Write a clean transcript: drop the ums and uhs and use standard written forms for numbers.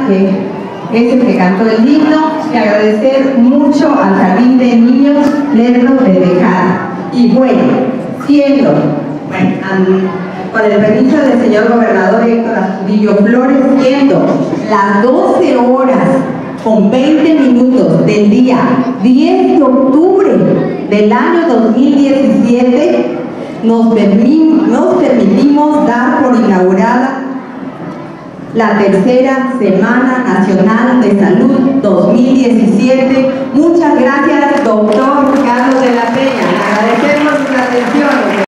que es el que cantó el himno, y agradecer mucho al Jardín de Niños Lerdo de Tejada. Y bueno, con el permiso del señor gobernador Héctor Astudillo Flores, siendo las 12 horas con 20 minutos del día 10 de octubre del año 2017, nos permitimos dar por inaugurada la tercera Semana Nacional de Salud 2017. Muchas gracias, doctor Carlos de la Peña. Le agradecemos sus atenciones.